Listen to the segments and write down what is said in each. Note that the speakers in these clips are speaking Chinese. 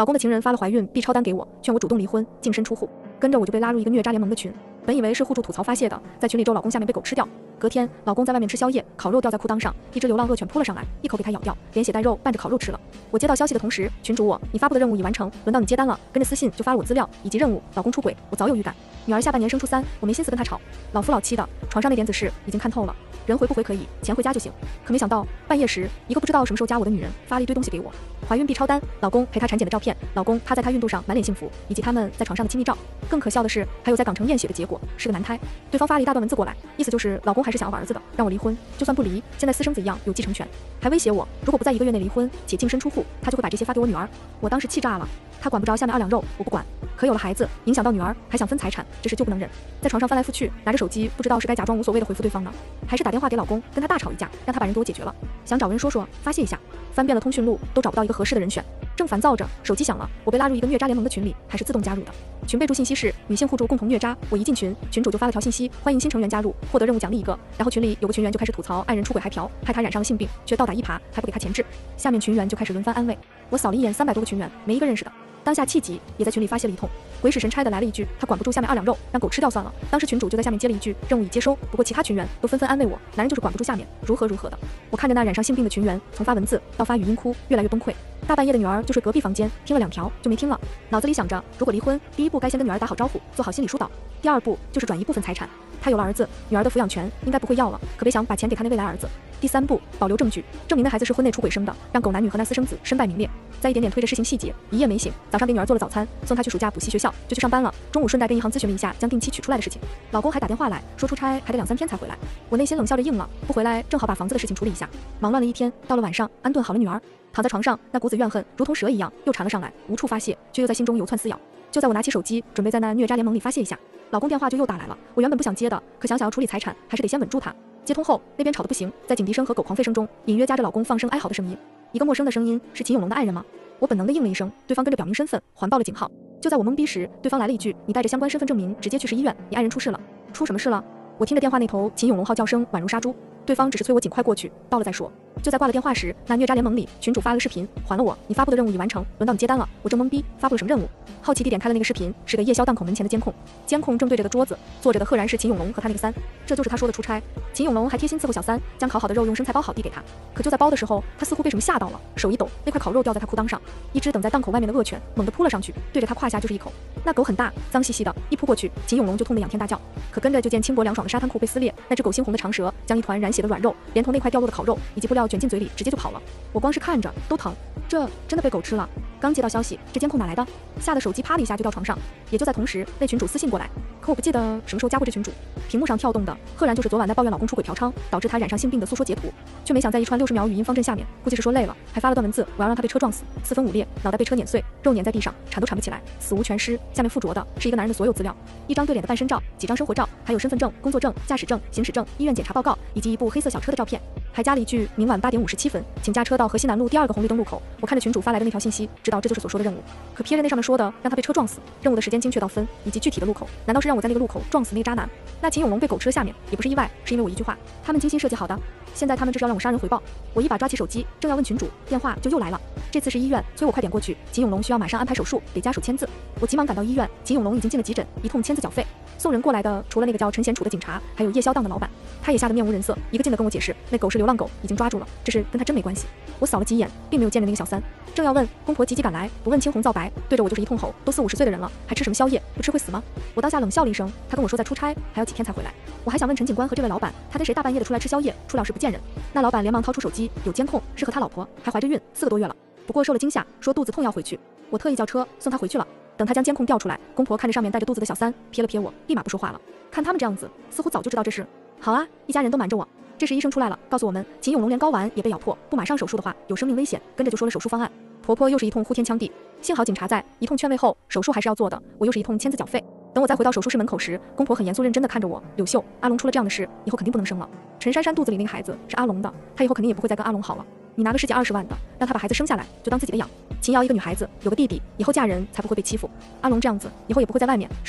老公的情人发了怀孕 B 超单给我，劝我主动离婚，净身出户。跟着我就被拉入一个虐渣联盟的群，本以为是互助吐槽发泄的，在群里咒老公下面被狗吃掉。隔天，老公在外面吃宵夜，烤肉掉在裤裆上，一只流浪恶犬扑了上来，一口给他咬掉，连血带肉拌着烤肉吃了。我接到消息的同时，群主我，你发布的任务已完成，轮到你接单了。跟着私信就发了我资料以及任务，老公出轨，我早有预感。女儿下半年生初3，我没心思跟他吵，老夫老妻的，床上那点子事已经看透了，人回不回可以，钱回家就行。可没想到半夜时，一个不知道什么时候加我的女人发了一堆东西给我，怀孕 B 超单，老公陪她产检的照片，老公趴在她孕肚上满脸幸福，以及他们在床上的亲密照。更可笑的是，还有在港城验血的结果是个男胎。对方发了一大段文字过来，意思就是老公还是想要儿子的，让我离婚，就算不离，现在私生子一样有继承权，还威胁我，如果不在1个月内离婚且净身出户，他就会把这些发给我女儿。我当时气炸了，他管不着下面2两肉，我不管。可有了孩子，影响到女儿，还想分财产，这事就不能忍。在床上翻来覆去，拿着手机，不知道是该假装无所谓的回复对方呢，还是打电话给老公，跟他大吵一架，让他把人给我解决了。想找人说说，发泄一下，翻遍了通讯录，都找不到一个合适的人选。正烦躁着，手机响了，我被拉入一个虐渣联盟的群里，还是自动加入的。群备注信息是女性互助共同虐渣。我一进群，群主就发了条信息，欢迎新成员加入，获得任务奖励1个。然后群里有个群员就开始吐槽爱人出轨还嫖，害他染上了性病，却倒打一耙，还不给他钱治。下面群员就开始轮番安慰。我扫了一眼300多个群员，没一个认识的。当下气急，也在群里发泄了一通，鬼使神差的来了一句，他管不住下面2两肉，让狗吃掉算了。当时群主就在下面接了一句，任务已接收。不过其他群员都纷纷安慰我，男人就是管不住下面，如何的。我看着那染上性病的群员，从发文字到发语音哭，越来越崩溃。大半夜的女儿就睡隔壁房间，听了2条就没听了，脑子里想着，如果离婚，第一步该先跟女儿打好招呼，做好心理疏导，第2步就是转移部分财产。他有了儿子，女儿的抚养权应该不会要了，可别想把钱给他那未来儿子。第3步，保留证据，证明那孩子是婚内出轨生的，让狗男女和那私生子身败名裂。再一点点推着事情细节，一夜没醒。早上给女儿做了早餐，送她去暑假补习学校，就去上班了。中午顺带跟银行咨询了一下将定期取出来的事情。老公还打电话来说出差还得2、3天才回来，我内心冷笑着应了，不回来正好把房子的事情处理一下。忙乱了一天，到了晚上，安顿好了女儿，躺在床上，那股子怨恨如同蛇一样又缠了上来，无处发泄，却又在心中游窜撕咬。就在我拿起手机准备在那虐渣联盟里发泄一下，老公电话就又打来了。我原本不想接的，可想要处理财产，还是得先稳住他。接通后，那边吵得不行，在警笛声和狗狂吠声中，隐约夹着老公放声哀嚎的声音。一个陌生的声音，是秦永龙的爱人吗？我本能的应了一声，对方跟着表明身份，环报了警号。就在我懵逼时，对方来了一句，你带着相关身份证明直接去市医院，你爱人出事了。出什么事了？我听着电话那头秦永龙号叫声宛如杀猪，对方只是催我尽快过去，到了再说。就在挂了电话时，那虐渣联盟里群主发了个视频，还了我，你发布的任务已完成，轮到你接单了。我正懵逼，发布了什么任务？好奇地点开了那个视频，是个夜宵档口门前的监控，监控正对着的桌子坐着的赫然是秦永龙和他那个3，这就是他说的出差。秦永龙还贴心伺候小3，将烤好的肉用生菜包好递给他。可就在包的时候，他似乎被什么吓到了，手一抖，那块烤肉掉在他裤裆上，一只等在档口外面的恶犬猛地扑了上去，对着他胯下就是一口。那狗很大，脏兮兮的，一扑过去，秦永龙就痛得仰天大叫。可跟着就见轻薄凉爽的沙滩裤被撕裂，那只狗猩红的长舌将一团染血的软肉，连同那块掉落的烤肉以及布料卷进嘴里，直接就跑了。我光是看着都疼，这真的被狗吃了。刚接到消息，这监控哪来的？吓得手机啪的一下就掉床上。也就在同时，那群主私信过来，可我不记得什么时候加过这群主。屏幕上跳动的，赫然就是昨晚在抱怨老公出轨嫖娼，导致他染上性病的诉说截图，却没想在一串60秒语音方阵下面，估计是说累了，还发了段文字，我要让他被车撞死，4分5裂，脑袋被车碾碎，肉碾在地上，铲都铲不起来，死无全尸。下面附着的是一个男人的所有资料，一张对脸的半身照，几张生活照，还有身份证、工作证、驾驶证、行驶证、医院检查报告，以及一部黑色小车的照片。还加了一句明晚8点57分，请驾车到河西南路第2个红绿灯路口。我看着群主发来的那条信息，知道这就是所说的任务。可瞥着那上面说的让他被车撞死，任务的时间精确到分以及具体的路口，难道是让我在那个路口撞死那个渣男？那秦永龙被狗吃了下面也不是意外，是因为我一句话，他们精心设计好的。现在他们这是要让我杀人回报。我一把抓起手机，正要问群主，电话就又来了。这次是医院，催我快点过去。秦永龙需要马上安排手术，得家属签字。我急忙赶到医院，秦永龙已经进了急诊，一通签字缴费。送人过来的除了那个叫陈贤楚的警察，还有夜宵档的老板，他也吓得面无人色，一个劲的跟我解释，那狗是流浪狗，已经抓住了，这事跟他真没关系。我扫了几眼，并没有见着那个小3，正要问，公婆急急赶来，不问青红皂白，对着我就是一通吼，都40、50岁的人了，还吃什么宵夜？不吃会死吗？我当下冷笑了一声，他跟我说在出差，还要几天才回来。我还想问陈警官和这位老板，他跟谁大半夜的出来吃宵夜，出了事不见人？那老板连忙掏出手机，有监控，是和他老婆，还怀着孕4个多月了，不过受了惊吓，说肚子痛要回去。我特意叫车送他回去了。等他将监控调出来，公婆看着上面带着肚子的小3，瞥了瞥我，立马不说话了。看他们这样子，似乎早就知道这事。好啊，一家人都瞒着我。这时医生出来了，告诉我们秦永龙连睾丸也被咬破，不马上手术的话有生命危险，跟着就说了手术方案。婆婆又是一通呼天抢地，幸好警察在，一通劝慰后，手术还是要做的，我又是一通签字缴费。等我再回到手术室门口时，公婆很严肃认真地看着我，柳秀，阿龙出了这样的事，以后肯定不能生了。陈珊珊肚子里那个孩子是阿龙的，他以后肯定也不会再跟阿龙好了。你拿个10几20万的，让他把孩子生下来，就当自己的养。秦瑶一个女孩子，有个弟弟，以后嫁人才不会被欺负。阿龙这样子，以后也不会在外面，是吧？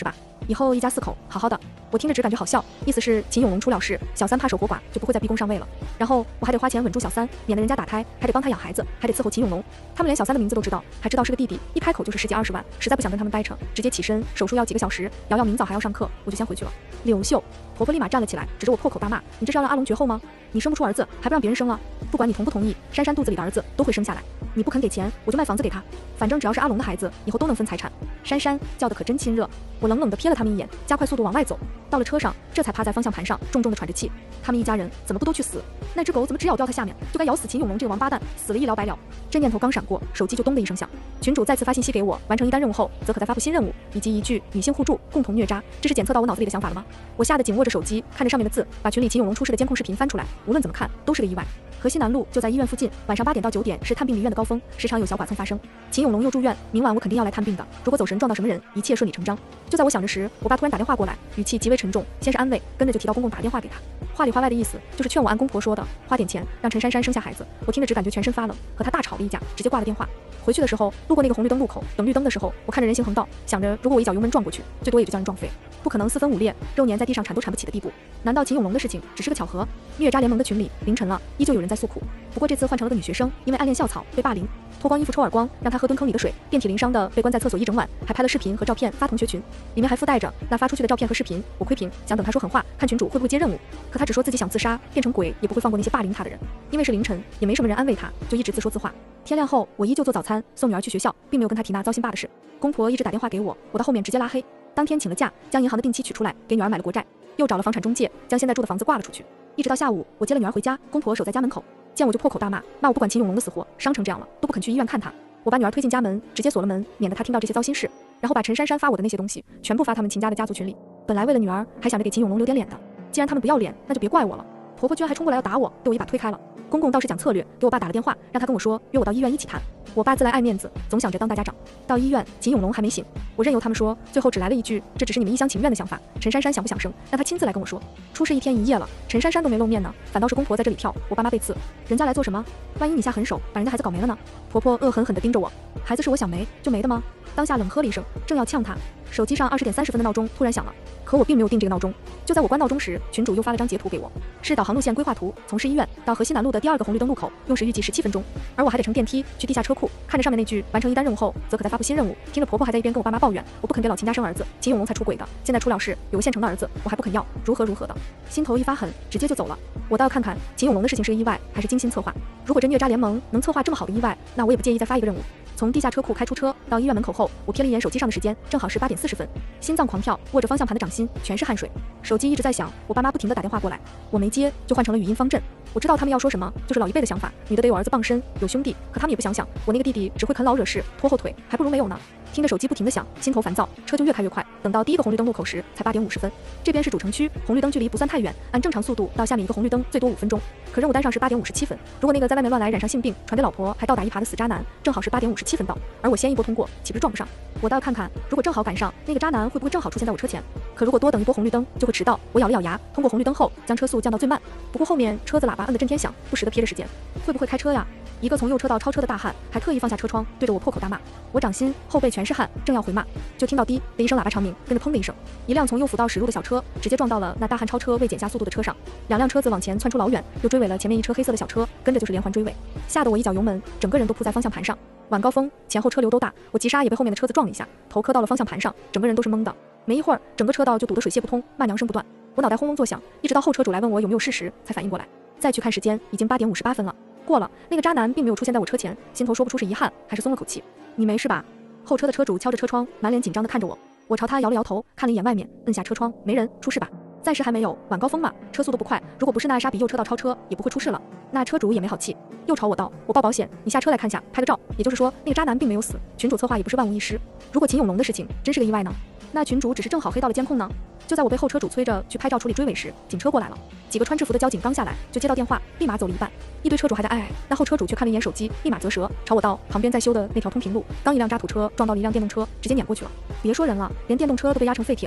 以后一家4口好好的。我听着只感觉好笑，意思是秦永龙出了事，小三怕守活寡就不会再逼宫上位了。然后我还得花钱稳住小三，免得人家打胎，还得帮他养孩子，还得伺候秦永龙。他们连小三的名字都知道，还知道是个弟弟，一开口就是10几20万，实在不想跟他们掰扯，直接起身，手术要几个小时，瑶瑶明早还要上课，我就先回去了。柳秀，婆婆立马站了起来，指着我破口大骂：“你这是要让阿龙绝后吗？你生不出儿子，还不让别人生了？不管你同不同意，珊珊肚子里的儿子都会生下来。你不肯给钱，我就卖房子给他，反正只要是阿龙的孩子，以后都能分财产。”珊珊叫的可真亲热，我冷冷地瞥了他们一眼，加快速度往外走。到了车上，这才趴在方向盘上，重重地喘着气。他们一家人怎么不都去死？那只狗怎么只咬掉他下面，就该咬死秦永龙这个王八蛋，死了一了百了。这念头刚闪过，手机就咚的一声响。群主再次发信息给我，完成一单任务后，则可再发布新任务，以及一句女性互助，共同虐渣。这是检测到我脑子里的想法了吗？我吓得紧握着手机，看着上面的字，把群里秦永龙出事的监控视频翻出来。无论怎么看，都是个意外。河西南路就在医院附近，晚上8点到9点是探病离院的高峰，时常有小剐蹭发生。秦永龙又住院，明晚我肯定要来探病的。如果走神撞到什么人，一切顺理成章。就在我想着时，我爸突然打电话过来，语气极为沉重，先是安慰，跟着就提到公公打电话给他，话里话外的意思就是劝我按公婆说的，花点钱让陈珊珊生下孩子。我听着只感觉全身发冷，和他大吵了一架，直接挂了电话。回去的时候，路过那个红绿灯路口，等绿灯的时候，我看着人行横道，想着如果我一脚油门撞过去，最多也就将人撞飞，不可能4分5裂，肉粘在地上铲都铲不起的地步。难道秦永龙的事情只是个巧合？虐渣联盟的群里凌晨了，依旧有人在诉苦，不过这次换成了个女学生，因为暗恋校草被霸凌，脱光衣服抽耳光，让她喝蹲坑里的水，遍体鳞伤的被关在厕所一整晚，还拍了视频和照片发同学群，里面还附带着那发出去的照片和视频。我窥屏想等他说狠话，看群主会不会接任务，可他只说自己想自杀，变成鬼也不会放过那些霸凌他的人。因为是凌晨，也没什么人安慰他，就一直自说自话。天亮后，我依旧做早餐，送女儿去学校，并没有跟她提那糟心爸的事。公婆一直打电话给我，我到后面直接拉黑。当天请了假，将银行的定期取出来，给女儿买了国债，又找了房产中介，将现在住的房子挂了出去。一直到下午，我接了女儿回家，公婆守在家门口，见我就破口大骂，骂我不管秦永龙的死活，伤成这样了都不肯去医院看他。我把女儿推进家门，直接锁了门，免得她听到这些糟心事，然后把陈珊珊发我的那些东西全部发他们秦家的家族群里。本来为了女儿，还想着给秦永龙留点脸的，既然他们不要脸，那就别怪我了。婆婆居然还冲过来要打我，被我一把推开了。公公倒是讲策略，给我爸打了电话，让他跟我说约我到医院一起谈。我爸自来爱面子，总想着当大家长。到医院，秦永龙还没醒，我任由他们说，最后只来了一句：“这只是你们一厢情愿的想法。陈珊珊想不想生，让他亲自来跟我说。”出事1天1夜了，陈珊珊都没露面呢，反倒是公婆在这里跳，我爸妈被刺，人家来做什么？万一你下狠手，把人家孩子搞没了呢？婆婆恶狠狠地盯着我，孩子是我想没就没的吗？当下冷喝了一声，正要呛他，手机上20点30分的闹钟突然响了，可我并没有定这个闹钟。就在我关闹钟时，群主又发了张截图给我，是导航路线规划图，从市医院到河西南路的第2个红绿灯路口，用时预计17分钟，而我还得乘电梯去地下车库。看着上面那句完成一单任务后，则可再发布新任务。听着婆婆还在一边跟我爸妈抱怨，我不肯给老秦家生儿子，秦永龙才出轨的，现在出了事，有个现成的儿子，我还不肯要，如何的，心头一发狠，直接就走了。我倒要看看秦永龙的事情是意外还是精心策划。如果这虐渣联盟能策划这么好的意外，那我也不介意再发一个任务。从地下车库开出车到医院门口后，我瞥了一眼手机上的时间，正好是8点40分，心脏狂跳，握着方向盘的掌心全是汗水。手机一直在响，我爸妈不停地打电话过来，我没接，就换成了语音方阵。我知道他们要说什么，就是老一辈的想法，女的得有儿子傍身，有兄弟，可他们也不想想，我那个弟弟只会啃老惹事，拖后腿，还不如没有呢。听着手机不停地响，心头烦躁，车就越开越快。等到第1个红绿灯路口时，才8点50分。这边是主城区，红绿灯距离不算太远，按正常速度到下面一个红绿灯最多5分钟。可任务单上是8点57分，如果那个在外面乱来染上性病，传给老婆还倒打一耙的死渣男，正好是8点57分到，而我先一波通过，岂不是撞不上？我倒要看看，如果正好赶上，那个渣男会不会正好出现在我车前？可如果多等一波红绿灯，就会迟到。我咬了咬牙，通过红绿灯后，将车速降到最慢。不过后面车子喇叭摁得震天响，不时地瞥着时间，会不会开车呀？一个从右车道超车的大汉，还特意放下车窗，对着我破口大骂。我掌心后背全是汗，正要回骂，就听到滴的一声喇叭长鸣，跟着砰的一声，一辆从右辅道驶入的小车直接撞到了那大汉超车未减下速度的车上，2辆车子往前窜出老远，又追尾了前面一车黑色的小车，跟着就是连环追尾，吓得我一脚油门，整个人都扑在方向盘上。晚高峰，前后车流都大，我急刹也被后面的车子撞了一下，头磕到了方向盘上，整个人都是懵的。没一会儿，整个车道就堵得水泄不通，骂娘声不断。我脑袋轰隆作响，一直到后车主来问我有没有事实，才反应过来。再去看时间，已经8点58分了。过了，那个渣男并没有出现在我车前，心头说不出是遗憾还是松了口气。你没事吧？后车的车主敲着车窗，满脸紧张地看着我。我朝他摇了摇头，看了一眼外面，摁下车窗，没人，出事吧？暂时还没有，晚高峰嘛，车速都不快，如果不是那沙比右车道超车，也不会出事了。那车主也没好气，又朝我道：“我报保险，你下车来看下，拍个照。”也就是说，那个渣男并没有死，群主策划也不是万无一失。如果秦永龙的事情真是个意外呢？那群主只是正好黑到了监控呢？就在我被后车主催着去拍照处理追尾时，警车过来了。几个穿制服的交警刚下来，就接到电话，立马走了一半。一堆车主还在哎，那后车主却看了一眼手机，立马啧舌，朝我道：“旁边在修的那条通平路，刚一辆渣土车撞到了一辆电动车，直接碾过去了。别说人了，连电动车都被压成废铁了。”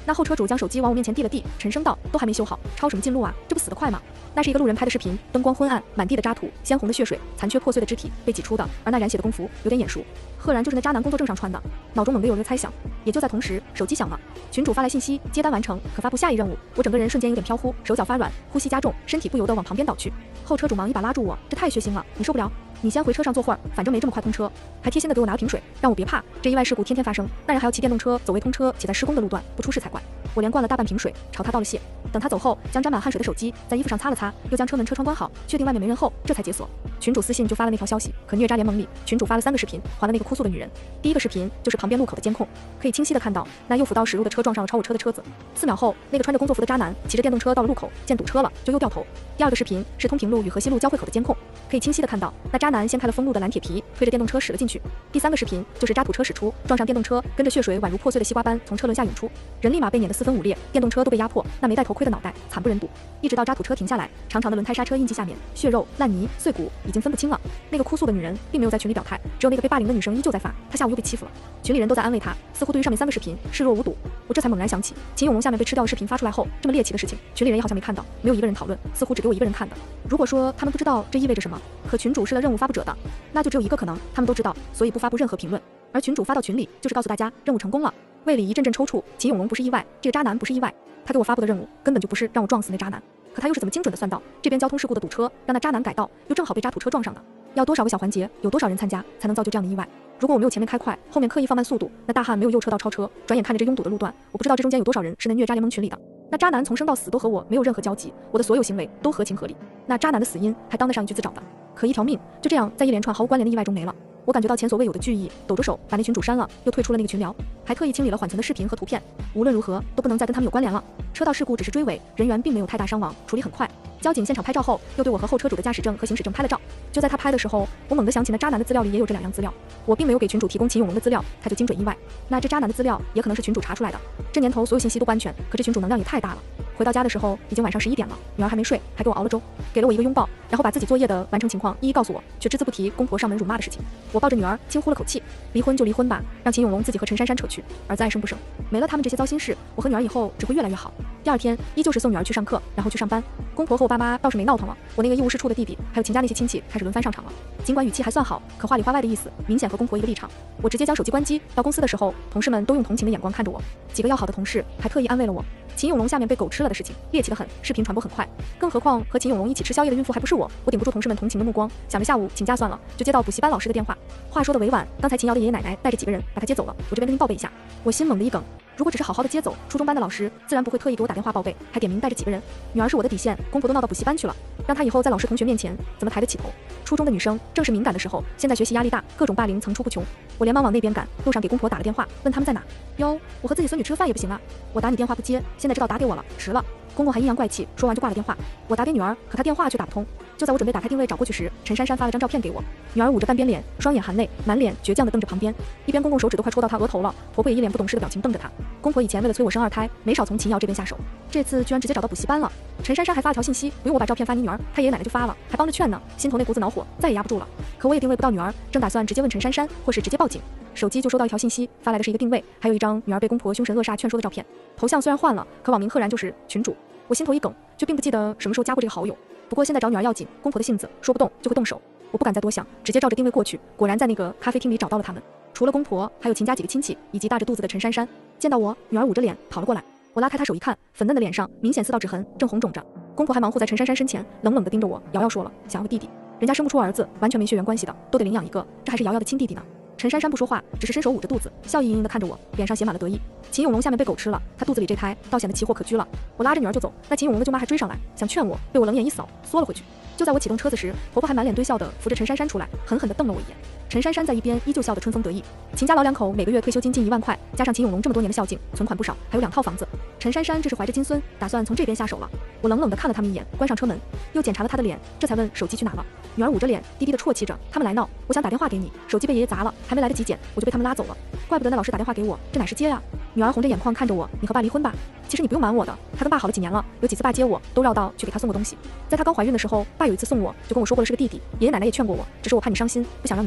那后车主将手机往我面前递了递，沉声道：“都还没修好，抄什么近路啊？这不死得快吗？”那是一个路人拍的视频，灯光昏暗，满地的渣土，鲜红的血水，残缺破碎的肢体被挤出的，而那染血的工服有点眼熟，赫然就是那渣男工作证上穿的。脑中猛地有了个猜想，也就在同时，手机响了，群主发来信息：接单完成，可发布下一任务。我整个人瞬间有点飘忽，手脚发软，呼吸加重，身体不由得往旁边倒去。后车主忙一把拉住我：“这太血腥了，你受不了，你先回车上坐会儿，反正没这么快通车。”还贴心的给我拿了瓶水，让我别怕，这意外事故天天发生，那人还要骑电动车走未通车且在施工的路段，不出事才怪。我连灌了大半瓶水，朝他道了谢。等他走后，将沾满汗水的手机在衣服上擦了擦，又将车门车窗关好，确定外面没人后，这才解锁。群主私信就发了那条消息，可虐渣联盟里，群主发了3个视频，还了那个哭诉的女人。第一个视频就是旁边路口的监控，可以清晰的看到那右辅道驶入的车撞上了超我车的车子。4秒后，那个穿着工作服的渣男骑着电动车到了路口，见堵车了就又掉头。第二个视频是通平路与河西路交汇口的监控，可以清晰的看到那渣男掀开了封路的蓝铁皮，推着电动车驶了进去。第3个视频就是渣土车驶出，撞上电动车，跟着血水宛如破碎的西瓜般从车轮下涌出，人立马被碾得4分5裂，电动车都被压迫，那没戴头盔的脑袋惨不忍睹。一直到渣土车停下来，长长的轮胎刹车印记下面，血肉、烂泥、碎骨已经分不清了。那个哭诉的女人并没有在群里表态，只有那个被霸凌的女生依旧在发，她下午又被欺负了。群里人都在安慰她，似乎对于上面3个视频视若无睹。我这才猛然想起，秦永龙下面被吃掉的视频发出来后，这么猎奇的事情，群里人也好像没看到，没有一个人讨论，似乎只给我一个人看的。如果说他们不知道这意味着什么，可群主是了任务发布者的，那就只有一个可能，他们都知道，所以不发布任何评论。而群主发到群里，就是告诉大家任务成功了。胃里一阵阵抽搐，秦永龙不是意外，这个渣男不是意外，他给我发布的任务根本就不是让我撞死那渣男，可他又是怎么精准的算到这边交通事故的堵车，让那渣男改道，又正好被渣土车撞上的？要多少个小环节，有多少人参加，才能造就这样的意外？如果我没有前面开快，后面刻意放慢速度，那大汉没有右车道超车，转眼看着这拥堵的路段，我不知道这中间有多少人是那虐渣联盟群里的。那渣男从生到死都和我没有任何交集，我的所有行为都合情合理，那渣男的死因还当得上一句自找的。可一条命就这样在一连串毫无关联的意外中没了。我感觉到前所未有的惧意，抖着手把那群主删了，又退出了那个群聊，还特意清理了缓存的视频和图片。无论如何都不能再跟他们有关联了。车道事故只是追尾，人员并没有太大伤亡，处理很快。交警现场拍照后，又对我和后车主的驾驶证和行驶证拍了照。就在他拍的时候，我猛地想起那渣男的资料里也有这2样资料，我并没有给群主提供秦永龙的资料，他就精准意外。那这渣男的资料也可能是群主查出来的。这年头所有信息都不安全，可这群主能量也太大了。回到家的时候已经晚上11点了，女儿还没睡，还给我熬了粥，给了我一个拥抱，然后把自己作业的完成情况一一告诉我，却只字不提公婆上门辱骂的事情。我抱着女儿轻呼了口气，离婚就离婚吧，让秦永龙自己和陈珊珊扯去，儿子爱生不生，没了他们这些糟心事，我和女儿以后只会越来越好。第2天依旧是送女儿去上课，然后去上班。公婆和我爸妈倒是没闹腾了，我那个一无是处的弟弟还有秦家那些亲戚开始轮番上场了。尽管语气还算好，可话里话外的意思明显和公婆一个立场。我直接将手机关机，到公司的时候，同事们都用同情的眼光看着我，几个要好的同事还特意安慰了我。秦永龙下面被狗吃了的事情猎奇得很，视频传播很快，更何况和秦永龙一起吃宵夜的孕妇还不是我顶不住同事们同情的目光，想着下午请假算了，就接到补习班老师的电话。话说的委婉，刚才秦瑶的爷爷奶奶带着几个人把他接走了，我这边跟您报备一下。我心猛地一梗，如果只是好好的接走，初中班的老师自然不会特意给我打电话报备，还点名带着几个人。女儿是我的底线，公婆都闹到补习班去了，让她以后在老师同学面前怎么抬得起头？初中的女生正是敏感的时候，现在学习压力大，各种霸凌层出不穷。我连忙往那边赶，路上给公婆打了电话，问他们在哪。哟，我和自己孙女吃个饭也不行啊！我打你电话不接，现在知道打给我了，迟了。公公还阴阳怪气，说完就挂了电话。我打给女儿，可她电话却打不通。就在我准备打开定位找过去时，陈珊珊发了张照片给我，女儿捂着半边脸，双眼含泪，满脸倔强地瞪着旁边，一边公公手指都快戳到她额头了，婆婆也一脸不懂事的表情瞪着她。公婆以前为了催我生2胎，没少从秦瑶这边下手，这次居然直接找到补习班了。陈珊珊还发了条信息，不用我把照片发你女儿，她爷爷奶奶就发了，还帮着劝呢，心头那股子恼火再也压不住了。可我也定位不到女儿，正打算直接问陈珊珊，或是直接报警，手机就收到一条信息，发来的是一个定位，还有一张女儿被公婆凶神恶煞劝说的照片，头像虽然换了，可网名赫然就是群主。我心头一梗，就并不记得什么时候加过这个好友。不过现在找女儿要紧，公婆的性子说不动就会动手，我不敢再多想，直接照着定位过去，果然在那个咖啡厅里找到了他们。除了公婆，还有秦家几个亲戚以及大着肚子的陈珊珊。见到我，女儿捂着脸跑了过来，我拉开她手一看，粉嫩的脸上明显4道指痕，正红肿着。公婆还忙活在陈珊珊身前，冷冷地盯着我。瑶瑶说了，想要个弟弟，人家生不出儿子，完全没血缘关系的，都得领养一个，这还是瑶瑶的亲弟弟呢。陈珊珊不说话，只是伸手捂着肚子，笑意盈盈地看着我，脸上写满了得意。秦永龙下面被狗吃了，他肚子里这胎倒显得奇货可居了。我拉着女儿就走，那秦永龙的舅妈还追上来，想劝我，被我冷眼一扫，缩了回去。就在我启动车子时，婆婆还满脸堆笑地扶着陈珊珊出来，狠狠地瞪了我一眼。陈珊珊在一边依旧笑得春风得意。秦家老2口每个月退休金近1万块，加上秦永龙这么多年的孝敬，存款不少，还有2套房子。陈珊珊这是怀着金孙，打算从这边下手了。我冷冷地看了他们一眼，关上车门，又检查了她的脸，这才问手机去哪了。女儿捂着脸，低低地啜泣着，他们来闹，我想打电话给你，手机被爷爷砸了，还没来得及捡，我就被他们拉走了。怪不得那老师打电话给我，这哪是接呀？女儿红着眼眶看着我，你和爸离婚吧？其实你不用瞒我的，他跟爸好了几年了，有几次爸接我都绕道去给他送过东西。在他刚怀孕的时候，爸有一次送我，就跟我说过了是个弟弟，爷爷奶奶也劝过我，只是我怕你伤心，不想让你知道。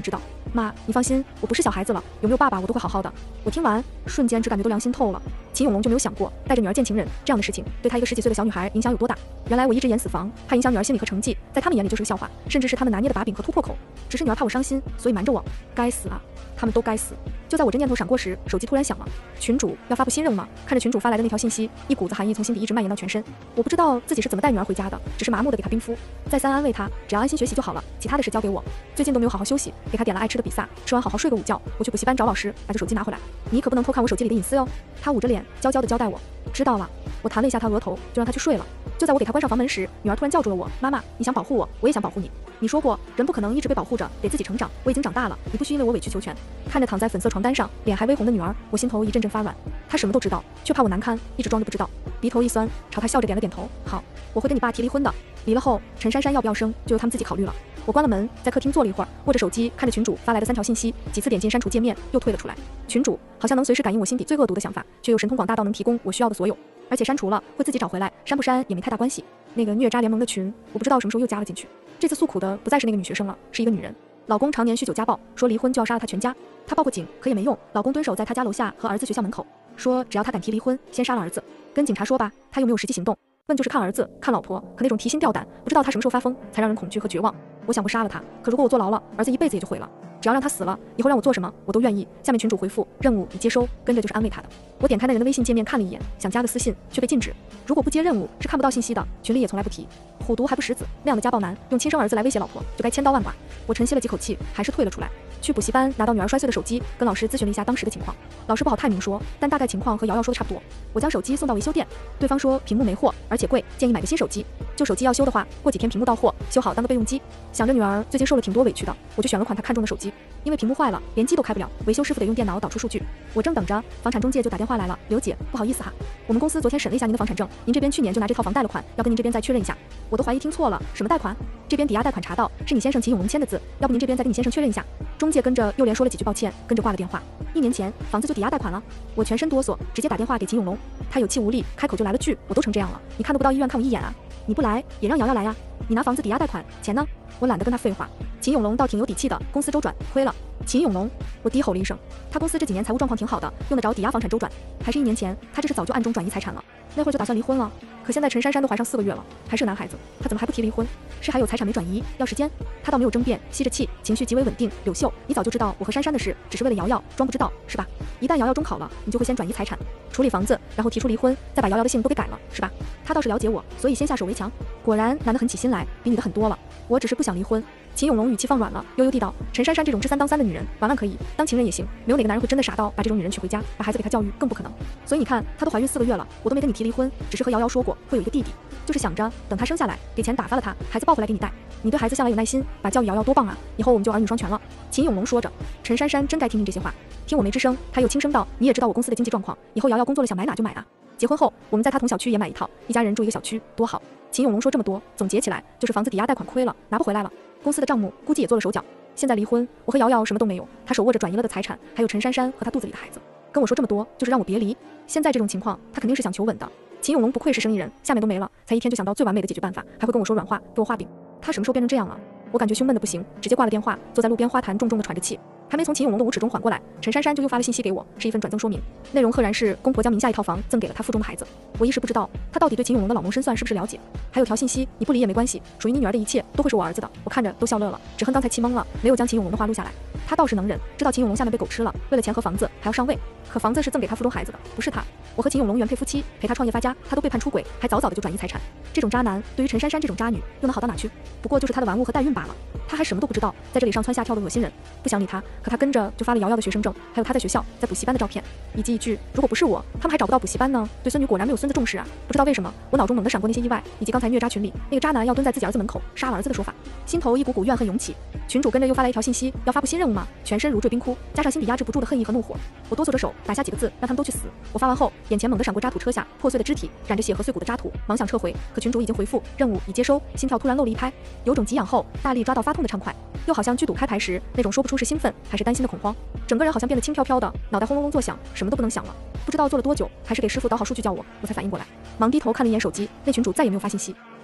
妈，你放心，我不是小孩子了，有没有爸爸我都会好好的。我听完，瞬间只感觉都良心透了。秦永龙就没有想过带着女儿见情人这样的事情对他一个10几岁的小女孩影响有多大。原来我一直严死防，怕影响女儿心理和成绩，在他们眼里就是个笑话，甚至是他们拿捏的把柄和突破口。只是女儿怕我伤心，所以瞒着我。该死啊，他们都该死！就在我这念头闪过时，手机突然响了。群主要发布新任务吗？看着群主发来的那条信息，一股子寒意从心底一直蔓延到全身。我不知道自己是怎么带女儿回家的，只是麻木的给她冰敷，再三安慰她，只要安心学习就好了，其他的事交给我。最近都没有好好休息，给她点了爱吃的比萨，吃完好好睡个午觉。我去补习班找老师，把这手机拿回来。你可不能偷看我手机里的隐私哟。她捂着脸，娇娇的交代我。知道了。我弹了一下她额头，就让她去睡了。就在我给她关上房门时，女儿突然叫住了我：妈妈，你想保护我，我也想保护你。你说过，人不可能一直被保护着，得自己成长。我已经长大了，你不许因为我委曲求全。看着躺在粉色床单上，脸还微红的女儿，我心头一阵阵发软。她什么都知道，却怕我难堪，一直装着不知道。鼻头一酸，朝她笑着点了点头。好，我会跟你爸提离婚的。离了后，陈珊珊要不要生，就由他们自己考虑了。我关了门，在客厅坐了一会儿，握着手机看着群主发来的3条信息，几次点进删除界面，又退了出来。群主好像能随时感应我心底最恶毒的想法，却又神通广大到能提供我需要的所有，而且删除了会自己找回来，删不删也没太大关系。那个虐渣联盟的群，我不知道什么时候又加了进去。这次诉苦的不再是那个女学生了，是一个女人。老公常年酗酒家暴，说离婚就要杀了她全家。她报过警，可也没用。老公蹲守在她家楼下和儿子学校门口，说只要她敢提离婚，先杀了儿子。跟警察说吧，她又没有实际行动。问就是看儿子看老婆，可那种提心吊胆，不知道他什么时候发疯，才让人恐惧和绝望。我想过杀了他，可如果我坐牢了，儿子一辈子也就毁了。只要让他死了，以后让我做什么我都愿意。下面群主回复任务已接收，跟着就是安慰他的。我点开那人的微信界面看了一眼，想加个私信却被禁止。如果不接任务是看不到信息的，群里也从来不提。虎毒还不食子，那样的家暴男用亲生儿子来威胁老婆，就该千刀万剐。我沉吸了几口气，还是退了出来。去补习班拿到女儿摔碎的手机，跟老师咨询了一下当时的情况。老师不好太明说，但大概情况和瑶瑶说的差不多。我将手机送到维修店，对方说屏幕没货，而且贵，建议买个新手机。旧手机要修的话，过几天屏幕到货，修好当个备用机。想着女儿最近受了挺多委屈的，我就选了款她看中的手机。因为屏幕坏了，连机都开不了，维修师傅得用电脑导出数据。我正等着，房产中介就打电话来了，刘姐，不好意思哈，我们公司昨天审了一下您的房产证，您这边去年就拿这套房贷了款，要跟您这边再确认一下。我都怀疑听错了，什么贷款？这边抵押贷款查到是你先生秦永龙签的字，要不您这边再跟你先生确认一下。中介跟着又连说了几句抱歉，跟着挂了电话。1年前房子就抵押贷款了，我全身哆嗦，直接打电话给秦永龙。他有气无力，开口就来了句：我都成这样了，你看都不到医院看我一眼啊！你不来也让瑶瑶来呀！你拿房子抵押贷款，钱呢？我懒得跟他废话。秦永龙倒挺有底气的，公司周转亏了。秦永龙，我低吼了一声。他公司这几年财务状况挺好的，用得着抵押房产周转。还是1年前，他这是早就暗中转移财产了，那会儿就打算离婚了。可现在陈珊珊都怀上4个月了，还是个男孩子，他怎么还不提离婚？是还有财产没转移，要时间？他倒没有争辩，吸着气，情绪极为稳定。柳秀，你早就知道我和珊珊的事，只是为了瑶瑶，装不知道是吧？一旦瑶瑶中考了，你就会先转移财产，处理房子，然后提出离婚，再把瑶瑶的姓都给改了，是吧？他倒是了解我，所以先下手为强。果然男的很起心来，比女的很多了。我只是不想离婚。秦永龙语气放软了，悠悠地道：陈珊珊这种知3当3的女人，玩玩可以，当情人也行，没有哪个男人会真的傻到把这种女人娶回家，把孩子给她教育更不可能。所以你看，她都怀孕4个月了，我都没跟你提离婚，只是和瑶瑶说过会有一个弟弟，就是想着等她生下来，给钱打发了她，孩子抱回来给你带。你对孩子向来有耐心，把教育瑶瑶多棒啊！以后我们就儿女双全了。秦永龙说着，陈珊珊真该听听这些话。听我没吱声，他又轻声道：你也知道我公司的经济状况，以后瑶瑶工作了想买哪就买啊。结婚后，我们在他同小区也买一套，一家人住一个小区，多好。秦永龙说这么多，总结起来就是房子抵押贷款亏了，拿不回来了。公司的账目估计也做了手脚。现在离婚，我和瑶瑶什么都没有，他手握着转移了的财产，还有陈珊珊和他肚子里的孩子。跟我说这么多，就是让我别离。现在这种情况，他肯定是想求稳的。秦永龙不愧是生意人，下面都没了，才一天就想到最完美的解决办法，还会跟我说软话，给我画饼。他什么时候变成这样了？我感觉胸闷的不行，直接挂了电话，坐在路边花坛重重的喘着气。还没从秦永龙的无耻中缓过来，陈珊珊就又发了信息给我，是一份转赠说明，内容赫然是公婆将名下一套房赠给了她腹中的孩子。我一时不知道她到底对秦永龙的老谋深算是不是了解。还有条信息，你不离也没关系，属于你女儿的一切都会是我儿子的。我看着都笑乐了，只恨刚才气懵了，没有将秦永龙的话录下来。他倒是能忍，知道秦永龙下面被狗吃了，为了钱和房子还要上位，可房子是赠给他腹中孩子的，不是他。我和秦永龙原配夫妻，陪他创业发家，他都背叛出轨，还早早的就转移财产。这种渣男对于陈珊珊这种渣女又能好到哪去？不过就是他的玩物和代孕罢了。他还什么都不知道，在这里上蹿下跳的恶心人。不想理他，可他跟着就发了瑶瑶的学生证，还有他在学校在补习班的照片，以及一句如果不是我，他们还找不到补习班呢。对孙女果然没有孙子重视啊！不知道为什么，我脑中猛地闪过那些意外，以及刚才虐渣群里那个渣男要蹲在自己儿子门口杀了儿子的说法，心头一股股怨恨涌起。群主跟着又发来一条信息，要发布新任务吗？全身如坠冰窟，加上心底压制不住的恨意和怒火，我哆嗦着手打下几个字，让他们都去死。我发完后，眼前猛地闪过渣土车下破碎的肢体，染着血和碎骨的渣土，忙想撤回，可群主已经回复任务已接收，心跳突然漏了一拍，有种急痒后大力抓到发痛的畅快，又好像剧赌开牌时那种说不出是兴奋还是担心的恐慌，整个人好像变得轻飘飘的，脑袋轰隆隆作响，什么都不能想了。不知道做了多久，还是给师傅导好数据叫我才反应过来，忙低头看了一眼手机，那群主再也没有发信息。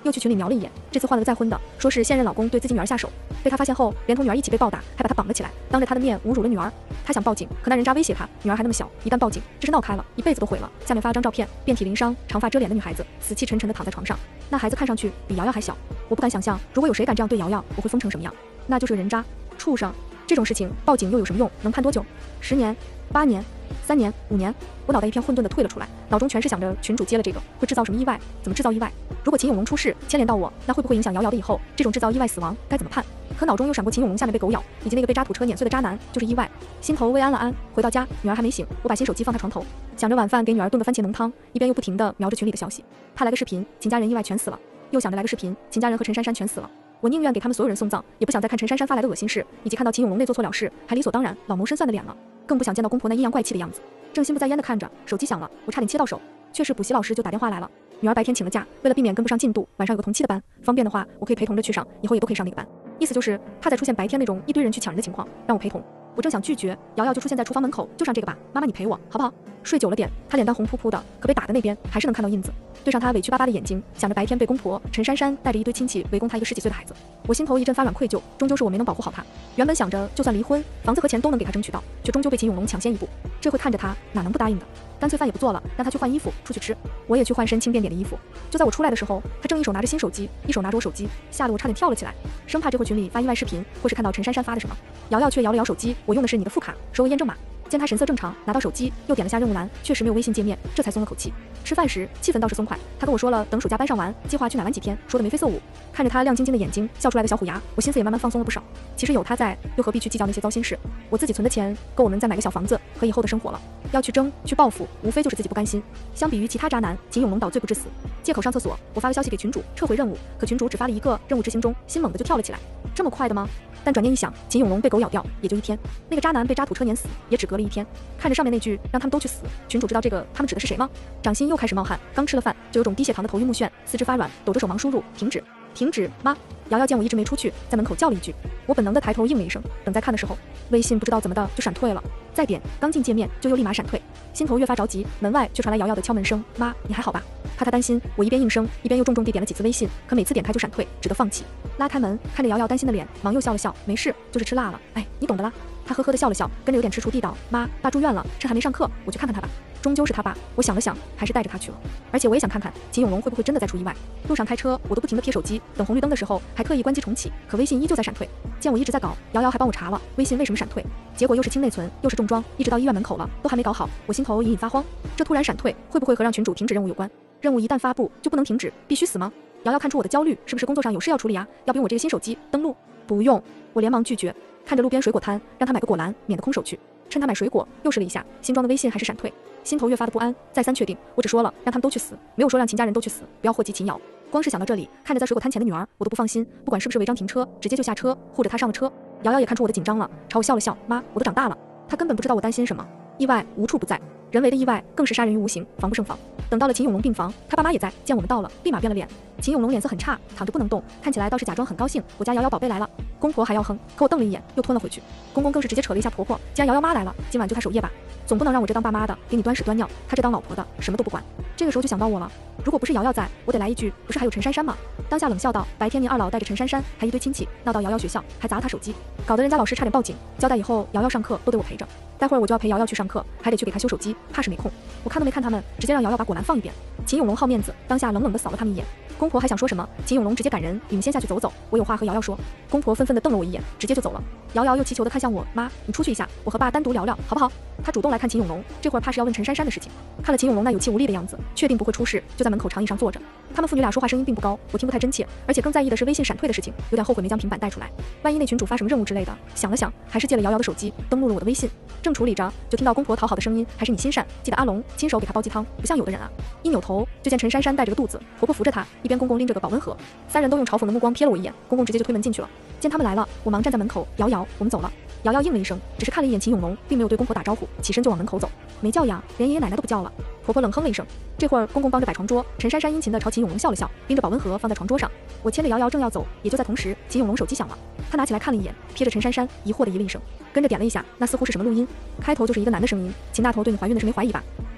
又去群里瞄了一眼，这次换了个再婚的，说是现任老公对自己女儿下手，被他发现后，连同女儿一起被暴打，还把她绑了起来，当着他的面侮辱了女儿。他想报警，可那人渣威胁他，女儿还那么小，一旦报警，这是闹开了，一辈子都毁了。下面发了张照片，遍体鳞伤，长发遮脸的女孩子，死气沉沉地躺在床上，那孩子看上去比瑶瑶还小。我不敢想象，如果有谁敢这样对瑶瑶，我会疯成什么样？那就是个人渣，畜生。这种事情报警又有什么用？能判多久？10年、8年、3年、5年？我脑袋一片混沌地退了出来，脑中全是想着群主接了这个会制造什么意外，怎么制造意外？如果秦永龙出事牵连到我，那会不会影响瑶瑶的以后？这种制造意外死亡该怎么判？可脑中又闪过秦永龙下面被狗咬，以及那个被渣土车碾碎的渣男，就是意外。心头微安了安。回到家，女儿还没醒，我把新手机放她床头，想着晚饭给女儿炖个番茄浓汤，一边又不停地瞄着群里的消息，怕来个视频秦家人意外全死了，又想着来个视频秦家人和陈珊珊全死了。我宁愿给他们所有人送葬，也不想再看陈珊珊发来的恶心事，以及看到秦永龙那做错了事还理所当然老谋深算的脸了，更不想见到公婆那阴阳怪气的样子。正心不在焉地看着，手机响了，我差点切到手，却是补习老师就打电话来了。女儿白天请了假，为了避免跟不上进度，晚上有个同期的班，方便的话我可以陪同着去上，以后也都可以上那个班。意思就是怕再出现白天那种一堆人去抢人的情况，让我陪同。我正想拒绝，瑶瑶就出现在厨房门口，就上这个吧，妈妈你陪我好不好？睡久了点，她脸蛋红扑扑的，可被打的那边还是能看到印子。对上她委屈巴巴的眼睛，想着白天被公婆陈珊珊带着一堆亲戚围攻她一个10几岁的孩子，我心头一阵发软愧疚，终究是我没能保护好她。原本想着就算离婚，房子和钱都能给她争取到，却终究被秦永龙抢先一步。这会看着她哪能不答应的？干脆饭也不做了，让她去换衣服出去吃。我也去换身轻便点的衣服。就在我出来的时候，她正一手拿着新手机，一手拿着我手机，吓得我差点跳了起来，生怕这会群里发意外视频，或是看到陈珊珊发的什么。瑶瑶却摇了摇手机，我用的是你的副卡，手尾验证码。见他神色正常，拿到手机又点了下任务栏，确实没有微信界面，这才松了口气。吃饭时气氛倒是松快，他跟我说了等暑假班上完，计划去哪玩几天，说的眉飞色舞。看着他亮晶晶的眼睛，笑出来的小虎牙，我心思也慢慢放松了不少。其实有他在，又何必去计较那些糟心事？我自己存的钱够我们再买个小房子和以后的生活了。要去争去报复，无非就是自己不甘心。相比于其他渣男，秦永龙倒罪不至死。借口上厕所，我发个消息给群主撤回任务，可群主只发了一个任务执行中，心猛地就跳了起来。这么快的吗？但转念一想，秦永龙被狗咬掉也就1天，那个渣男被渣土车碾死也只隔了1天。看着上面那句让他们都去死，群主知道这个他们指的是谁吗？掌心又开始冒汗，刚吃了饭就有种低血糖的头晕目眩，四肢发软，抖着手忙输入停止。停止妈！瑶瑶见我一直没出去，在门口叫了一句，我本能的抬头应了一声。等再看的时候，微信不知道怎么的就闪退了，再点刚进界面就又立马闪退，心头越发着急。门外却传来瑶瑶的敲门声：妈，你还好吧？怕她担心，我一边应声，一边又重重地点了几次微信，可每次点开就闪退，只得放弃。拉开门，看着瑶瑶担心的脸，忙又笑了笑，没事，就是吃辣了，哎，你懂的啦。她呵呵地笑了笑，跟着有点踟蹰地道：妈，爸住院了，趁还没上课，我去看看他吧。终究是他爸，我想了想，还是带着他去了。而且我也想看看秦永龙会不会真的再出意外。路上开车，我都不停地瞥手机，等红绿灯的时候还特意关机重启，可微信依旧在闪退。见我一直在搞，瑶瑶还帮我查了微信为什么闪退，结果又是清内存，又是重装，一直到医院门口了都还没搞好，我心头隐隐发慌。这突然闪退，会不会和让群主停止任务有关？任务一旦发布就不能停止，必须死吗？瑶瑶看出我的焦虑，是不是工作上有事要处理啊？要不用我这个新手机登录？不用，我连忙拒绝。看着路边水果摊，让他买个果篮，免得空手去。趁他买水果，又试了一下，新装的微信还是闪退，心头越发的不安。再三确定，我只说了让他们都去死，没有说让秦家人都去死，不要祸及秦瑶。光是想到这里，看着在水果摊前的女儿，我都不放心，不管是不是违章停车，直接就下车，护着她上了车。瑶瑶也看出我的紧张了，朝我笑了笑，妈，我都长大了。她根本不知道我担心什么，意外无处不在，人为的意外更是杀人于无形，防不胜防。等到了秦永龙病房，他爸妈也在，见我们到了，立马变了脸。秦永龙脸色很差，躺着不能动，看起来倒是假装很高兴，我家瑶瑶宝贝来了。公婆还要哼，可我瞪了一眼，又吞了回去。公公更是直接扯了一下婆婆，既然瑶瑶妈来了，今晚就开守夜吧，总不能让我这当爸妈的给你端屎端尿，他这当老婆的什么都不管。这个时候就想到我了，如果不是瑶瑶在，我得来一句，不是还有陈珊珊吗？当下冷笑道，白天您二老带着陈珊珊，还一堆亲戚闹到瑶瑶学校，还砸了她手机，搞得人家老师差点报警，交代以后瑶瑶上课都得我陪着。待会儿我就要陪瑶瑶去上课，还得去给她修手机，怕是没空。我看都没看他们，直接让瑶瑶把果篮放一边。秦永龙好面子，当下冷冷地扫了他们一眼。公婆还想说什么，秦永龙直接赶人，你们先下去走走，我有话和瑶瑶说。公婆纷纷地瞪了我一眼，直接就走了。瑶瑶又祈求地看向我，妈，你出去一下，我和爸单独聊聊，好不好？他主动来看秦永龙，这会儿怕是要问陈珊珊的事情。看了秦永龙那有气无力的样子，确定不会出事，就在门口长椅上坐着。他们父女俩说话声音并不高，我听不太真切，而且更在意的是微信闪退的事情，有点后悔没将平板带出来，万一那群主发什么任务之类的。想了想，还是借了瑶瑶的手机，登录了我的微信。正处理着，就听到公婆讨好的声音，还是你心善，记得阿龙亲手给他煲鸡汤，不像有的人啊。一扭头就见陈珊珊带着个肚子，婆婆扶着她，一边公公拎着个保温盒，三人都用嘲讽的目光瞥了我一眼，公公直接就推门进去了。见他们来了，我忙站在门口，瑶瑶，我们走了。瑶瑶应了一声，只是看了一眼秦永龙，并没有对公婆打招呼，起身就往门口走，没叫养，连爷爷奶奶都不叫了。婆婆冷哼了一声。这会儿公公帮着摆床桌，陈珊珊殷勤地朝秦永龙笑了笑，拎着保温盒放在床桌上。我牵着瑶瑶正要走，也就在同时，秦永龙手机响了，他拿起来看了一眼，瞥着陈珊珊，疑惑地咦了一声，跟着点了一下，那似乎是什么录音，开头就是一个男的声音，秦大头对你怀孕的事没怀疑吧？听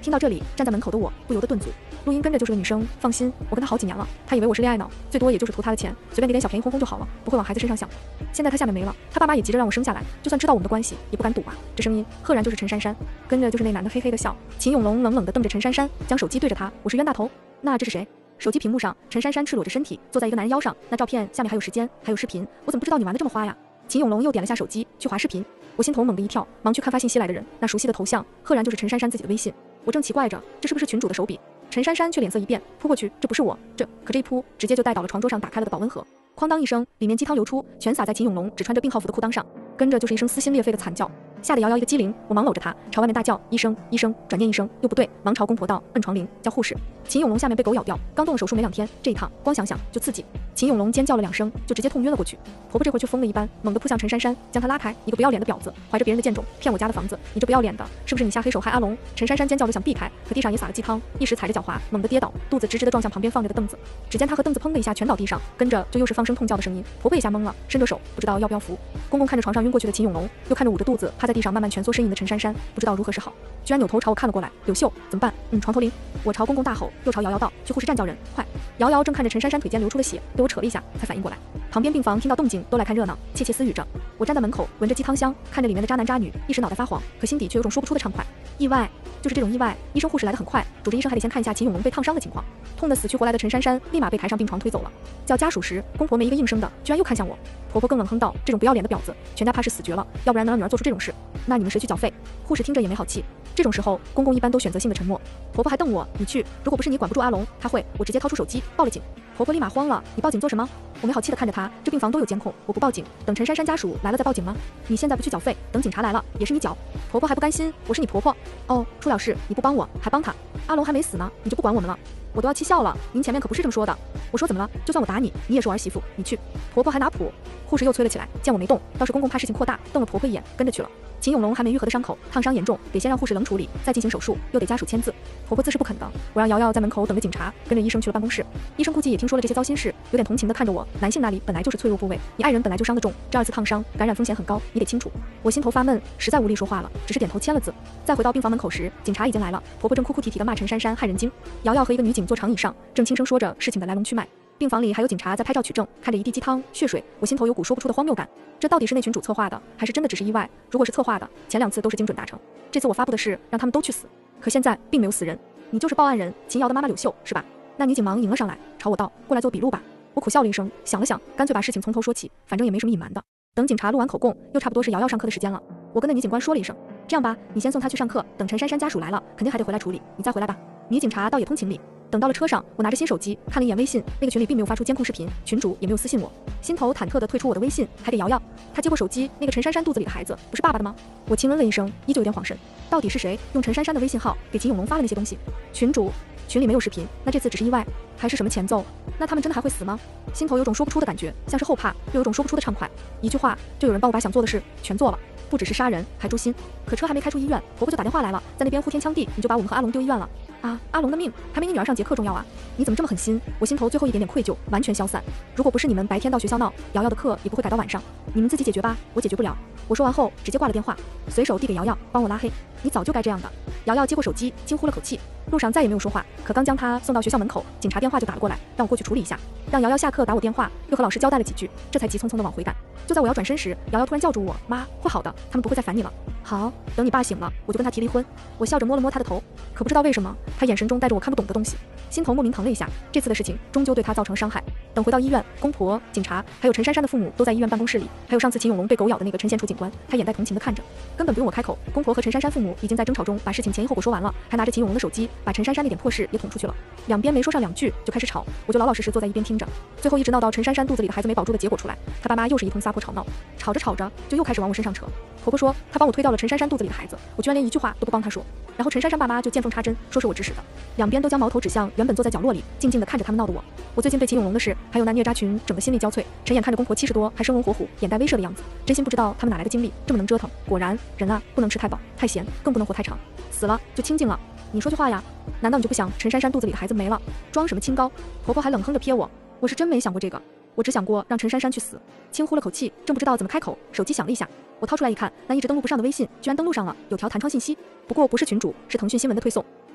听到这里，站在门口的我不由得顿足。录音跟着就是个女生，放心，我跟她好几年了，她以为我是恋爱脑，最多也就是图她的钱，随便给点小便宜哄哄就好了，不会往孩子身上想。现在她下面没了，她爸妈也急着让我生下来，就算知道我们的关系，也不敢赌啊。这声音赫然就是陈珊珊，跟着就是那男的嘿嘿的笑。秦永龙冷冷地瞪着陈珊珊，将手机对着她，我是冤大头。那这是谁？手机屏幕上，陈珊珊赤裸着身体坐在一个男人腰上，那照片下面还有时间，还有视频，我怎么不知道你玩得这么花呀？秦永龙又点了下手机去滑视频，我心头猛地一跳，忙去看发信息来的人，那熟悉的头像赫然就是陈珊珊自己的微信。我正奇怪着这是不是群主的手笔，陈珊珊却脸色一变，扑过去，这不是我，可这一扑直接就带倒了床桌上打开了的保温盒，哐当一声，里面鸡汤流出，全洒在秦永龙只穿着病号服的裤裆上，跟着就是一声撕心裂肺的惨叫，吓得瑶瑶一个机灵，我忙搂着她朝外面大叫，医生医生，转念一声又不对，忙朝公婆道，摁床铃叫护士。秦永龙下面被狗咬掉，刚动了手术没2天，这一趟光想想就刺激。秦永龙尖叫了2声，就直接痛晕了过去。婆婆这会儿却疯了一般，猛地扑向陈珊珊，将她拉开，一个不要脸的婊子，怀着别人的贱种骗我家的房子，你这不要脸的，是不是你下黑手害阿龙？陈珊珊尖叫着想避开，可地上也洒了鸡汤，一时踩着脚滑，猛地跌倒，肚子直直的撞向旁边放着的凳子。只见她和凳子砰的一下全倒地上，跟着就又是放声痛叫的声音。婆婆也吓懵了，伸着手不知道要不要扶。公公看着床上晕过去的秦永龙，又看着捂着肚子趴在地上慢慢蜷缩呻吟的陈珊珊，不知道如何是好，居然扭头朝我看了过来。柳秀怎么办？床头铃。我朝公公大吼，又朝瑶瑶道，去护士站叫人，快！瑶瑶正看着陈珊珊腿间流出的血，被我扯了一下才反应过来。旁边病房听到动静都来看热闹，窃窃私语着。我站在门口闻着鸡汤香，看着里面的渣男渣女，一时脑袋发黄，可心底却有种说不出的畅快。意外，就是这种意外。医生护士来得很快，主治医生还得先看一下秦永龙被烫伤的情况。痛得死去活来的陈珊珊立马被抬上病床推走了。叫家属时，公婆没一个应声的，居然又看向我。婆婆更冷哼道，这种不要脸的婊子，全家怕是死绝了，要不然能让女儿做出这种事，那你们谁去缴费？护士听着也没好气。这种时候，公公一般都选择性的沉默。婆婆还瞪我，你去，如果不是你管不住阿龙，他会，我直接掏出手机报了警。婆婆立马慌了，你报警做什么？我没好气的看着她，这病房都有监控，我不报警，等陈珊珊家属来了再报警吗？你现在不去缴费，等警察来了也是你缴。婆婆还不甘心，我是你婆婆哦，出了事你不帮我还帮他，阿龙还没死呢，你就不管我们了？我都要气笑了，您前面可不是这么说的。我说怎么了？就算我打你，你也是我儿媳妇，你去。婆婆还拿谱，护士又催了起来，见我没动，倒是公公怕事情扩大，瞪了婆婆一眼，跟着去了。秦永龙还没愈合的伤口，烫伤严重，得先让护士冷处理，再进行手术，又得家属签字。婆婆自是不肯的，我让瑶瑶在门口等着警察，跟着医生去了办公室。医生估计也听说了这些糟心事，有点同情的看着我，男性那里本来就是脆弱部位，你爱人本来就伤得重，这2次烫伤，感染风险很高，你得清楚。我心头发闷，实在无力说话了，只是点头签了字。再回到病房门口时，警察已经来了，婆婆正哭哭啼啼的骂陈珊珊害人精。瑶瑶和一个女警坐长椅上，正轻声说着事情的来龙去脉。病房里还有警察在拍照取证，看着一地鸡汤血水，我心头有股说不出的荒谬感。这到底是那群主策划的，还是真的只是意外？如果是策划的，前2次都是精准达成，这次我发布的是让他们都去死，可现在并没有死人。你就是报案人秦瑶的妈妈柳秀是吧？那女警忙迎了上来，朝我道，过来做笔录吧。我苦笑了一声，想了想，干脆把事情从头说起，反正也没什么隐瞒的。等警察录完口供，又差不多是瑶瑶上课的时间了。我跟那女警官说了一声，这样吧，你先送她去上课，等陈珊珊家属来了，肯定还得回来处理，你再回来吧。女警察倒也通情理。等到了车上，我拿着新手机看了一眼微信，那个群里并没有发出监控视频，群主也没有私信我，心头忐忑地退出我的微信，还给瑶瑶。她接过手机，那个陈珊珊肚子里的孩子不是爸爸的吗？我轻嗯了一声，依旧有点恍神，到底是谁用陈珊珊的微信号给秦永龙发了那些东西？群主，群里没有视频，那这次只是意外，还是什么前奏？那他们真的还会死吗？心头有种说不出的感觉，像是后怕，又有种说不出的畅快。一句话，就有人帮我把想做的事全做了。不只是杀人，还诛心。可车还没开出医院，婆婆就打电话来了，在那边呼天抢地，你就把我们和阿龙丢医院了啊！阿龙的命还没你女儿上节课重要啊！你怎么这么狠心？我心头最后一点点愧疚完全消散。如果不是你们白天到学校闹，瑶瑶的课也不会改到晚上，你们自己解决吧，我解决不了。我说完后直接挂了电话，随手递给瑶瑶，帮我拉黑。你早就该这样的。瑶瑶接过手机，惊呼了口气。路上再也没有说话，可刚将她送到学校门口，警察电话就打了过来，让我过去处理一下。让瑶瑶下课打我电话，又和老师交代了几句，这才急匆匆的往回赶。就在我要转身时，瑶瑶突然叫住我，妈，会好的，他们不会再烦你了。好，等你爸醒了，我就跟他提离婚。我笑着摸了摸他的头，可不知道为什么，他眼神中带着我看不懂的东西，心头莫名疼了一下。这次的事情终究对他造成伤害。等回到医院，公婆、警察还有陈珊珊的父母都在医院办公室里，还有上次秦永龙被狗咬的那个陈贤楚警官，他眼带同情的看着，根本不用我开口。公婆和陈珊珊父母已经在争吵中把事情前因后果说完了，还拿着秦永龙的手机把陈珊珊那点破事也捅出去了。两边没说上2句就开始吵，我就老老实实坐在一边听着。最后一直闹到陈珊珊肚子里的孩子没保住的结果出来，他爸妈又是一通撒泼吵闹，吵着吵着就又开始往我身上扯。婆婆说她帮我推掉了陈珊珊肚子里的孩子，我居然连一句话都不帮她说。然后陈珊珊爸妈就见缝插针，说是我指使的。两边都将矛头指向原本坐在角落里静静地看着他们闹的我。我最近对秦永龙的事还有那孽渣群整个心力交瘁，陈眼看着公婆70多还生龙活虎眼带威慑的样子，真心不知道他们哪来的精力这么能折腾。果然人啊，不能吃太饱太咸，更不能活太长，死了就清静了。你说句话呀，难道你就不想陈珊珊肚子里的孩子没了？装什么清高？婆婆还冷哼着瞥我，我是真没想过这个，我只想过让陈珊珊去死。轻呼了口气，正不知道怎么开口，手机响了一下，我掏出来一看，那一直登录不上的微信居然登录上了，有条弹窗信息，不过不是群主，是腾讯新闻的推送。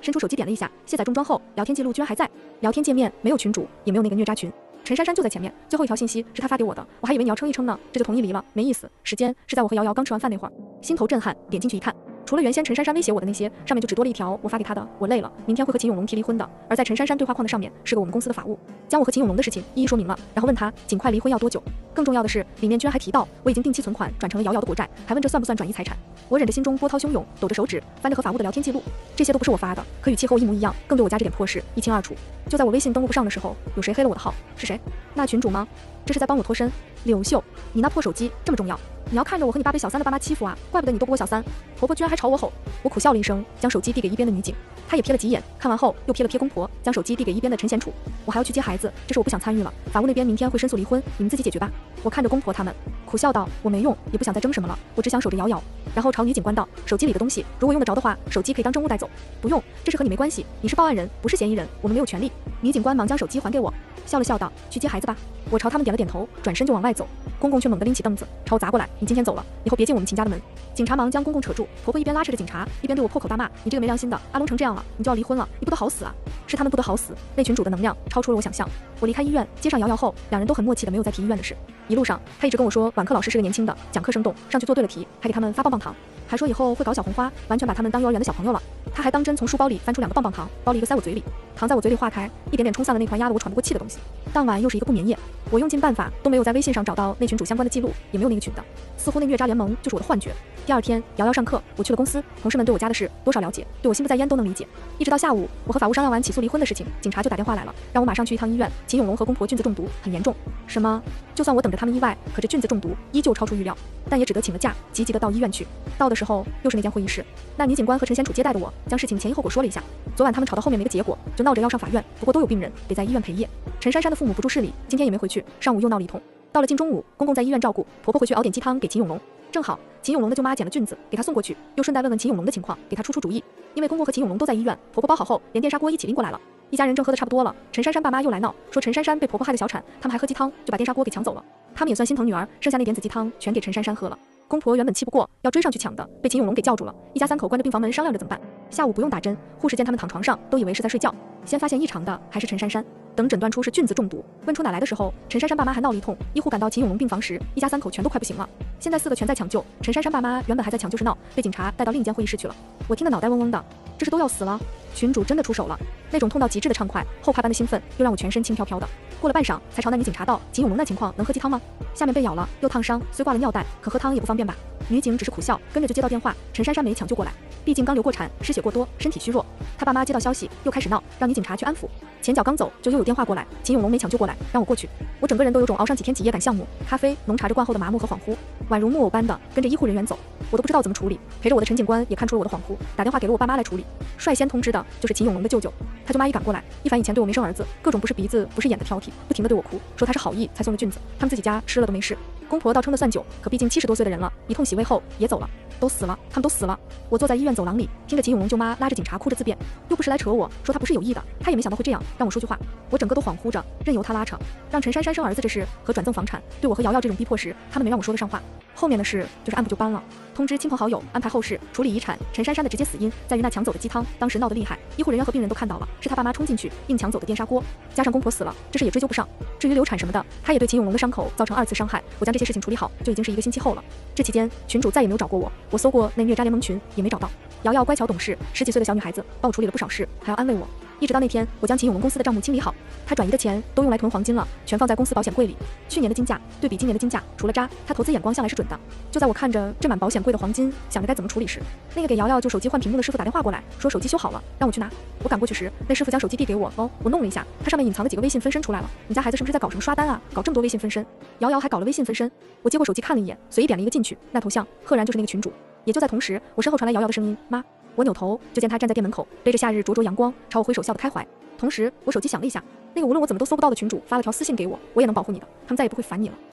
伸出手机点了一下，卸载重装后，聊天记录居然还在。聊天界面没有群主，也没有那个虐渣群。陈珊珊就在前面，最后一条信息是他发给我的，我还以为你要撑一撑呢，这就同意离了，没意思。时间是在我和瑶瑶刚吃完饭那会儿，心头震撼，点进去一看。除了原先陈珊珊威胁我的那些，上面就只多了一条我发给他的，我累了，明天会和秦永龙提离婚的。而在陈珊珊对话框的上面是个我们公司的法务，将我和秦永龙的事情一一说明了，然后问他尽快离婚要多久。更重要的是，里面居然还提到我已经定期存款转成了瑶瑶的国债，还问这算不算转移财产。我忍着心中波涛汹涌，抖着手指翻着和法务的聊天记录，这些都不是我发的，可语气和我一模一样，更对我家这点破事一清二楚。就在我微信登录不上的时候，有谁黑了我的号？是谁？那群主吗？这是在帮我脱身。柳秀，你那破手机这么重要？你要看着我和你爸被小三的爸妈欺负啊？怪不得你都不过小三。婆婆居然还朝我吼。我苦笑了一声，将手机递给一边的女警，她也瞥了几眼，看完后又瞥了瞥公婆，将手机递给一边的陈贤楚。我还要去接孩子，这事我不想参与了。法务那边明天会申诉离婚，你们自己解决吧。我看着公婆他们，苦笑道：我没用，也不想再争什么了，我只想守着瑶瑶。然后朝女警官道：手机里的东西，如果用得着的话，手机可以当证物带走。不用，这事和你没关系，你是报案人，不是嫌疑人，我们没有权利。女警官忙将手机还给我，笑了笑道：去接孩子吧。我朝他们点了点头，转身就往外走。公公却猛地拎起凳子朝我砸过来：你今天走了，以后别进我们秦家的门。警察忙将公公扯住，婆婆一边拉扯着警察，一边对我破口大骂：你这个没良心的，阿龙成这样了，你就要离婚了，你不得好死啊！是他们不得好死，那群主的能量超出了我想象。我离开医院，接上瑶瑶后，两人都很默契的没有再提医院的事。一路上，他一直跟我说晚课老师是个年轻的，讲课生动，上去做对了题，还给他们发棒棒糖，还说以后会搞小红花，完全把他们当幼儿园的小朋友了。他还当真从书包里翻出2个棒棒糖，包了一个塞我嘴里，糖在我嘴里化开，一点点冲散了那团压得我喘不过气的东西。当晚又是一个不眠夜，我用尽办法都没有在微信上找到那群主相关的记录，也没有那个群的，似乎那虐渣联盟就是我的幻觉。第二天，瑶瑶上课，我去了公司，同事们对我家的事多少了解，对我心不在焉都能理解。一直到下午，我和法务商量完起诉离婚的事情，警察就打电话来了，让我马上去一趟医院。秦永龙和公婆菌子中毒，很严重。什么？就算我等着他们意外，可这菌子中毒依旧超出预料，但也只得请了假，急急的到医院去。到的时候又是那间会议室，那女警官和陈贤楚接待的我，将事情前因后果说了一下。昨晚他们吵到后面没个结果，就闹着要上法院，不过都有病人，得在医院陪夜。陈珊珊的父母不住市里，今天也没回去，上午又闹了一通。到了近中午，公公在医院照顾，婆婆回去熬点鸡汤给秦永龙。正好秦永龙的舅妈捡了菌子，给他送过去，又顺带问问秦永龙的情况，给他出主意。因为公公和秦永龙都在医院，婆婆包好后，连电砂锅一起拎过来了。一家人正喝得差不多了，陈珊珊爸妈又来闹，说陈珊珊被婆婆害得小产，他们还喝鸡汤，就把电砂锅给抢走了。他们也算心疼女儿，剩下那点子鸡汤全给陈珊珊喝了。公婆原本气不过，要追上去抢的，被秦永龙给叫住了。一家3口关着病房门商量着怎么办。下午不用打针，护士见他们躺床上，都以为是在睡觉。先发现异常的还是陈珊珊，等诊断出是菌子中毒，问出哪来的时候，陈珊珊爸妈还闹了一通。医护赶到秦永龙病房时，一家3口全都快不行了。现在4个全在抢救，陈珊珊爸妈原本还在抢救室闹，被警察带到另一间会议室去了。我听得脑袋嗡嗡的，这是都要死了。群主真的出手了，那种痛到极致的畅快，后怕般的兴奋，又让我全身轻飘飘的。过了半晌，才朝那女警查道：秦永龙那情况能喝鸡汤吗？下面被咬了，又烫伤，虽挂了尿袋，可喝汤也不方便吧？女警只是苦笑，跟着就接到电话，陈珊珊没抢救过来，毕竟刚流过产，失血过多，身体虚弱。他爸妈接到消息，又开始闹，让女警察去安抚。前脚刚走，就又有电话过来，秦永龙没抢救过来，让我过去。我整个人都有种熬上几天几夜赶项目，咖啡、浓茶着灌后的麻木和恍惚，宛如木偶般的跟着医护人员走，我都不知道怎么处理。陪着我的陈警官也看出了我的恍惚，打电话给了我爸妈来处理。率先通知的就是秦永龙的舅舅，他舅妈一赶过来，一反以前对我没生儿子，各种不是鼻子不是眼的挑剔，不停的对我哭，说他是好意才送了菌子，他们自己家吃了都没事。公婆倒撑得算久，可毕竟70多岁的人了，一通洗胃后也走了，都死了，他们都死了。我坐在医院走廊里，听着秦永龙舅妈拉着警察哭着自辩，又不是来扯我，说他不是有意的，他也没想到会这样，让我说句话。我整个都恍惚着，任由他拉扯，让陈珊珊生儿子这事和转赠房产，对我和瑶瑶这种逼迫时，他们没让我说得上话。后面的事就是按部就班了，通知亲朋好友，安排后事，处理遗产。陈珊珊的直接死因在于那抢走的鸡汤，当时闹得厉害，医护人员和病人都看到了，是他爸妈冲进去硬抢走的电砂锅，加上公婆死了，这事也追究不上。至于流产什么的，他也对秦永龙的伤口造成2次伤害，我将这些事情处理好，就已经是1个星期后了。这期间，群主再也没有找过我，我搜过那虐渣联盟群也没找到。瑶瑶乖巧懂事，10几岁的小女孩子，帮我处理了不少事，还要安慰我。一直到那天，我将秦永龙公司的账目清理好，他转移的钱都用来囤黄金了，全放在公司保险柜里。去年的金价对比今年的金价，除了渣，他投资眼光向来是准的。就在我看着这满保险柜的黄金，想着该怎么处理时，那个给瑶瑶旧手机换屏幕的师傅打电话过来，说手机修好了，让我去拿。我赶过去时，那师傅将手机递给我，我弄了一下，它上面隐藏的几个微信分身出来了。你家孩子是不是在搞什么刷单啊？搞这么多微信分身？瑶瑶还搞了微信分身？我接过手机看了一眼，随意点了一个进去，那头像赫然就是那个群主。也就在同时，我身后传来瑶瑶的声音：妈。我扭头就见他站在店门口，背着夏日灼灼阳光，朝我挥手笑得开怀。同时，我手机响了一下，那个无论我怎么都搜不到的群主发了条私信给我：我也能保护你的，他们再也不会烦你了。